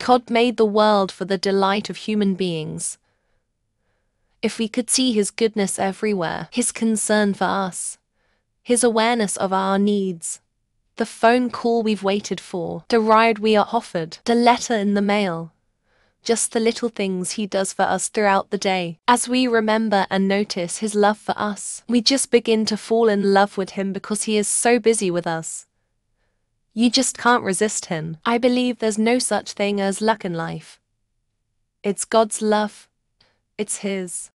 God made the world for the delight of human beings. If we could see His goodness everywhere, His concern for us, His awareness of our needs, the phone call we've waited for, the ride we are offered, the letter in the mail, just the little things He does for us throughout the day. As we remember and notice His love for us, we just begin to fall in love with Him because He is so busy with us. You just can't resist Him. I believe there's no such thing as luck in life. It's God's love. It's His.